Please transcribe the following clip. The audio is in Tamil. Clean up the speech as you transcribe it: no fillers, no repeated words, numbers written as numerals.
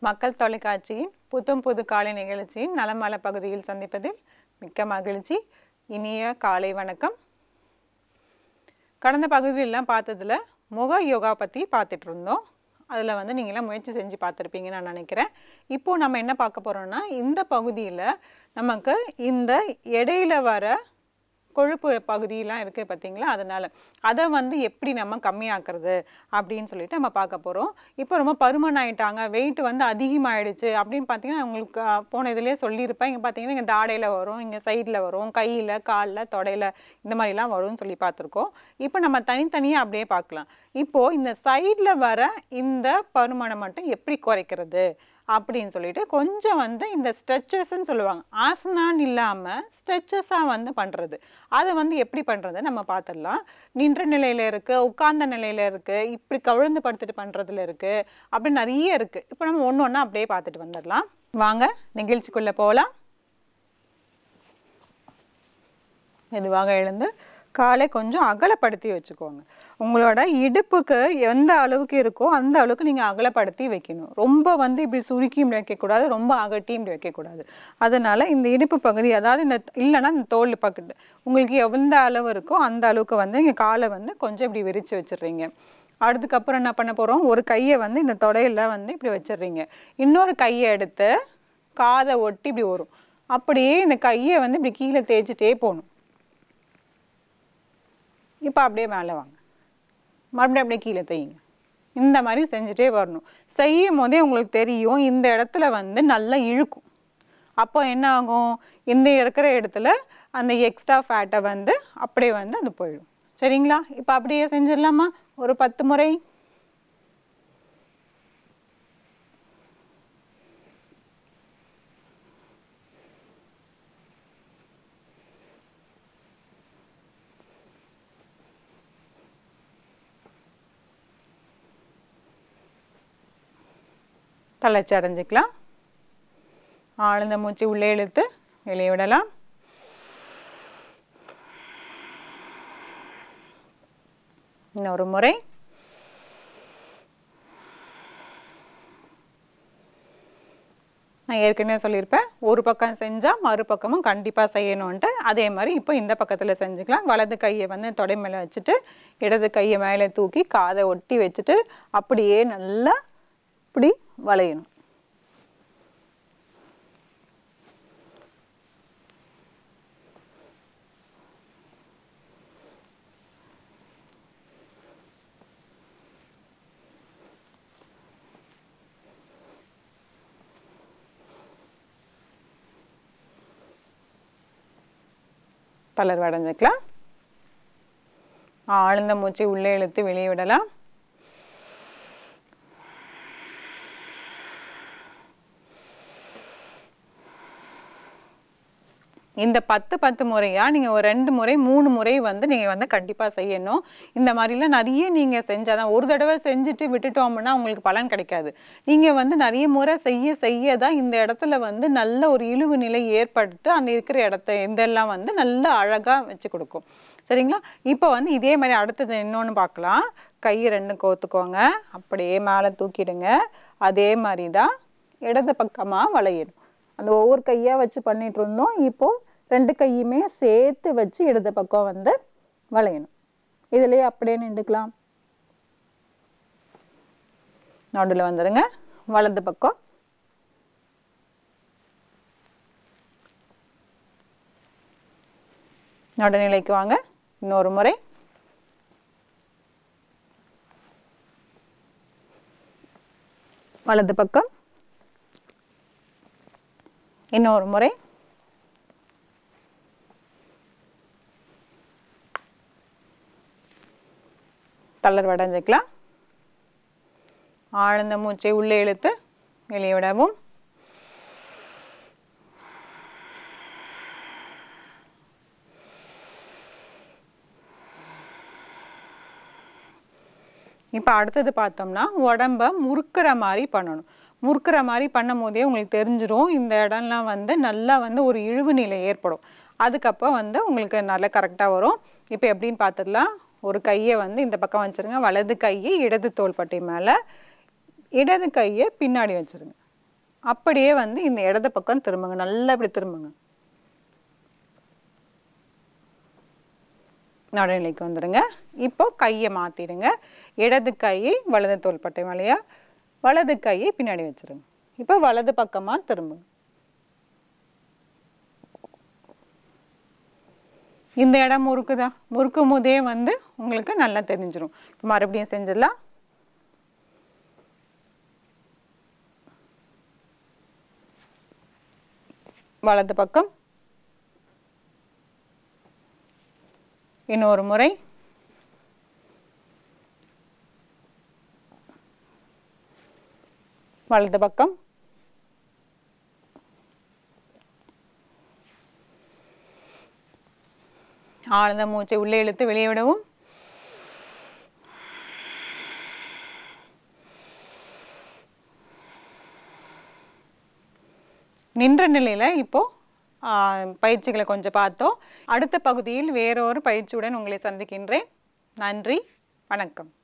மக்கள் தொலைக்காட்சியின் புத்தம் புது காலை நிகழ்ச்சியின் நலமல பகுதியில் சந்திப்பதில் மிக்க மகிழ்ச்சி. இனிய காலை வணக்கம். கடந்த பகுதியிலாம் பார்த்ததுல முக யோகா பற்றி பார்த்துட்டு இருந்தோம். அதில் வந்து நீங்களாம் முயற்சி செஞ்சு பார்த்துருப்பீங்கன்னு நான் நினைக்கிறேன். இப்போது நம்ம என்ன பார்க்க போகிறோம்னா, இந்த பகுதியில் நமக்கு இந்த இடையில வர கொழுப்பு பகுதியெலாம் இருக்குது பார்த்தீங்களா, அதனால் அதை வந்து எப்படி நம்ம கம்மியாக்குறது அப்படின்னு சொல்லிட்டு நம்ம பார்க்க போகிறோம். இப்போ ரொம்ப பருமன் ஆகிட்டாங்க, வெயிட் வந்து அதிகமாகிடுச்சு அப்படின்னு பார்த்தீங்கன்னா, உங்களுக்கு போன இதுலேயே சொல்லியிருப்பேன். இங்கே பார்த்தீங்கன்னா இங்கே தாடையில் வரும், இங்கே சைடில் வரும், கையில், காலில், தொடையில் இந்த மாதிரிலாம் வரும்னு சொல்லி பார்த்துருக்கோம். இப்போ நம்ம தனித்தனியாக அப்படியே பார்க்கலாம். இப்போது இந்த சைடில் வர இந்த பருமனை மட்டும் எப்படி குறைக்கிறது அப்படின்னு சொல்லிட்டு கொஞ்சம் வந்து இந்த ஸ்ட்ரெச்சஸ்ன்னு சொல்லுவாங்க, ஆசனான்னு இல்லாமல் ஸ்ட்ரெச்சஸாக வந்து பண்ணுறது. அதை வந்து எப்படி பண்ணுறது நம்ம பார்த்துடலாம். நின்ற நிலையில் இருக்குது, உட்கார்ந்த நிலையில் இருக்குது, இப்படி கவிழ்ந்து படுத்துட்டு பண்ணுறதுல இருக்குது, அப்படி நிறைய இருக்குது. இப்போ நம்ம ஒன்று ஒன்றா அப்படியே பார்த்துட்டு வந்துடலாம். வாங்க நிகழ்ச்சிக்குள்ளே போகலாம். மெதுவாக எழுந்து காலை கொஞ்சம் அகலப்படுத்தி வச்சுக்கோங்க. உங்களோட இடுப்புக்கு எந்த அளவுக்கு இருக்கோ அந்த அளவுக்கு நீங்கள் அகலப்படுத்தி வைக்கணும். ரொம்ப வந்து இப்படி சுருக்கி இப்படி வைக்கக்கூடாது, ரொம்ப அகட்டி இப்படி வைக்கக்கூடாது. அதனால் இந்த இடுப்பு பகுதி, அதாவது இந்த இல்லைன்னா இந்த தோல் பக்கத்து உங்களுக்கு எந்த அளவு இருக்கோ அந்த அளவுக்கு வந்து இங்கே காலை வந்து கொஞ்சம் இப்படி விரித்து வச்சிடுறீங்க. அதுக்கப்புறம் என்ன பண்ண போகிறோம், ஒரு கையை வந்து இந்த தொடையில் வந்து இப்படி வச்சிடுறீங்க. இன்னொரு கையை எடுத்து காதை ஒட்டி இப்படி வரும். அப்படியே இந்த கையை வந்து இப்படி கீழே தேய்ச்சிட்டே போகணும். இப்போ அப்படியே மேலே வாங்க, மறுபடியும் அப்படியே கீழே தையுங்க. இந்த மாதிரி செஞ்சுட்டே வரணும். செய்யும் போதே உங்களுக்கு தெரியும் இந்த இடத்துல வந்து நல்லா இழுக்கும். அப்போ என்ன ஆகும், இந்த இருக்கிற இடத்துல அந்த எக்ஸ்ட்ரா ஃபேட்டை வந்து அப்படியே வந்து அது போயிடும். சரிங்களா? இப்போ அப்படியே செஞ்சிடலாமா ஒரு 10 முறை? தளர்ச்சி அடைஞ்சிக்கலாம். ஆழ்ந்த மூச்சு உள்ளே இழுத்து வெளியே விடலாம். இன்னொரு முறை. நான் ஏற்கனவே சொல்லியிருப்பேன், ஒரு பக்கம் செஞ்சால் மறுபக்கமும் கண்டிப்பாக செய்யணுன்ட்டு. அதே மாதிரி இப்போ இந்த பக்கத்தில் செஞ்சுக்கலாம். வலது கையை வந்து தொடை மேலே வச்சுட்டு இடது கையை மேலே தூக்கி காதை ஒட்டி வச்சுட்டு அப்படியே நல்லா இப்படி வளையணும். தளர்வு அடைஞ்சிக்கலாம். ஆழ்ந்த மூச்சை உள்ளே இழுத்து வெளியே விடலாம். இந்த 10 முறையா நீங்கள் ஒரு 2 முறை 3 முறை வந்து நீங்கள் வந்து கண்டிப்பாக செய்யணும். இந்த மாதிரிலாம் நிறைய நீங்கள் செஞ்சாதான், ஒரு தடவை செஞ்சுட்டு விட்டுட்டோம்னா உங்களுக்கு பலன் கிடைக்காது. நீங்கள் வந்து நிறைய முறை செய்ய தான் இந்த இடத்துல வந்து நல்ல ஒரு இழுவு நிலை ஏற்பட்டு அந்த இருக்கிற இடத்த இதெல்லாம் வந்து நல்ல அழகாக வச்சு கொடுக்கும். சரிங்களா? இப்போ வந்து இதே மாதிரி அடுத்தது இன்னொன்று பார்க்கலாம். கையை 2 கோத்துக்கோங்க, அப்படியே மேலே தூக்கிடுங்க. அதே மாதிரி தான் இடது பக்கமாக வளையணும். அந்த ஒவ்வொரு கையாக வச்சு பண்ணிட்டு இருந்தோம். இப்போது 2 கையுமே சேர்த்து வச்சு இடது பக்கம் வந்து வளையணும். இதுலேயே அப்படியே நின்றுக்கலாம். நடுவில் வந்துடுங்க. வலது பக்கம் நடுநிலைக்கு வாங்க. இன்னொரு முறை. வலது பக்கம் இன்னொரு முறை. தளர்வு அடைஞ்சிக்கலாம். ஆழ்ந்த மூச்சை உள்ளே இழுத்து வெளியே விடவும். இப்போ அடுத்தது பார்த்தோம்னா உடம்ப முறுக்கிற மாதிரி பண்ணணும். முறுக்கிற மாதிரி பண்ணும் போதே உங்களுக்கு தெரிஞ்சிடும் இந்த இடம்லாம் வந்து நல்லா வந்து ஒரு இழுவு நிலை ஏற்படும். அதுக்கப்போ வந்து உங்களுக்கு நல்லா கரெக்டாக வரும். இப்போ எப்படின்னு பார்த்துடலாம். ஒரு கையை வந்து இந்த பக்கம் வச்சுருங்க. வலது கையை இடது தோள்பட்டை மேலே, இடது கையை பின்னாடி வச்சுருங்க. அப்படியே வந்து இந்த இடது பக்கம் திரும்புங்க. நல்லா இப்படி திரும்புங்க. நடுநிலைக்கு வந்துடுங்க. இப்போ கையை மாற்றிடுங்க. இடது கையை வலது தோள்பட்டை மேலேயா, வலது கையை பின்னாடி வச்சுருங்க. இப்போ வலது பக்கமாக திரும்புங்க. இந்த இடம் முறுக்குதா? முறுக்கும் போதே வந்து உங்களுக்கு நல்லா தெரிஞ்சிடும். இப்போ மறுபடியும் செஞ்சிடலாம். வலது பக்கம், இன்னொரு முறை, வலது பக்கம், ஆழ்ந்த மூச்சை உள்ளே இழுத்து வெளியே விடவும். நின்ற நிலையில இப்போ பயிற்சிகளை கொஞ்சம் பார்த்தோம். அடுத்த பகுதியில் வேறொரு பயிற்சியுடன் உங்களை சந்திக்கின்றேன். நன்றி, வணக்கம்.